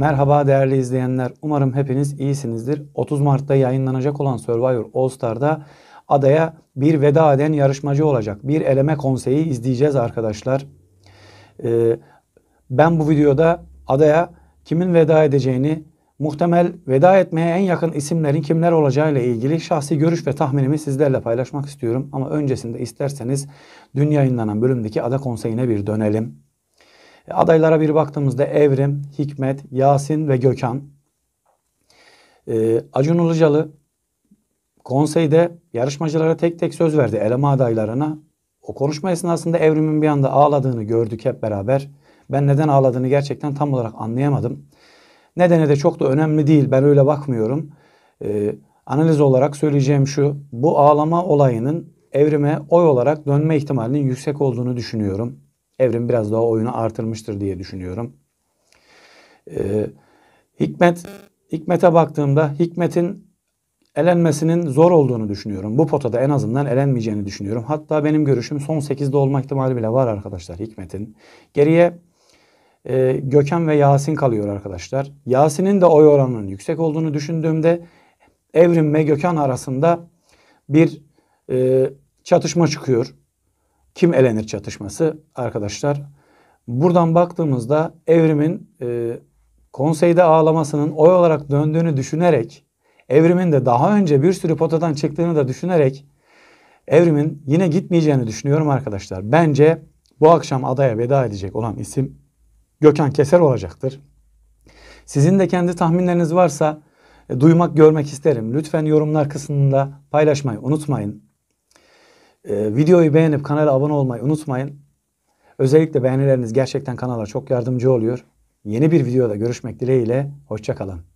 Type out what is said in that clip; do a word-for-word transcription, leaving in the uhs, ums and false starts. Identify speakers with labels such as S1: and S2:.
S1: Merhaba değerli izleyenler. Umarım hepiniz iyisinizdir. otuz Mart'ta yayınlanacak olan Survivor All Star'da adaya bir veda eden yarışmacı olacak. Bir eleme konseyi izleyeceğiz arkadaşlar. Ee, ben bu videoda adaya kimin veda edeceğini, muhtemel veda etmeye en yakın isimlerin kimler olacağıyla ilgili şahsi görüş ve tahminimi sizlerle paylaşmak istiyorum. Ama öncesinde isterseniz dün yayınlanan bölümdeki ada konseyine bir dönelim. Adaylara bir baktığımızda Evrim, Hikmet, Yasin ve Gökhan. Ee, Acun Ilıcalı konseyde yarışmacılara tek tek söz verdi, eleme adaylarına. O konuşma esnasında Evrim'in bir anda ağladığını gördük hep beraber. Ben neden ağladığını gerçekten tam olarak anlayamadım. Nedeni de çok da önemli değil. Ben öyle bakmıyorum. Ee, analiz olarak söyleyeceğim şu. Bu ağlama olayının Evrim'e oy olarak dönme ihtimalinin yüksek olduğunu düşünüyorum. Evrim biraz daha oyunu artırmıştır diye düşünüyorum. Ee, Hikmet, Hikmet'e baktığımda Hikmet'in elenmesinin zor olduğunu düşünüyorum. Bu potada en azından elenmeyeceğini düşünüyorum. Hatta benim görüşüm son sekizde olma ihtimali bile var arkadaşlar Hikmet'in. Geriye e, Gökhan ve Yasin kalıyor arkadaşlar. Yasin'in de oy oranının yüksek olduğunu düşündüğümde Evrim ve Gökhan arasında bir e, çatışma çıkıyor. Kim elenir çatışması arkadaşlar. Buradan baktığımızda Evrim'in e, konseyde ağlamasının oy olarak döndüğünü düşünerek, Evrim'in de daha önce bir sürü potadan çıktığını da düşünerek Evrim'in yine gitmeyeceğini düşünüyorum arkadaşlar. Bence bu akşam adaya veda edecek olan isim Gökhan Keser olacaktır. Sizin de kendi tahminleriniz varsa e, duymak, görmek isterim. Lütfen yorumlar kısmında paylaşmayı unutmayın. Ee, videoyu beğenip kanala abone olmayı unutmayın. Özellikle beğenileriniz gerçekten kanala çok yardımcı oluyor. Yeni bir videoda görüşmek dileğiyle. Hoşça kalın.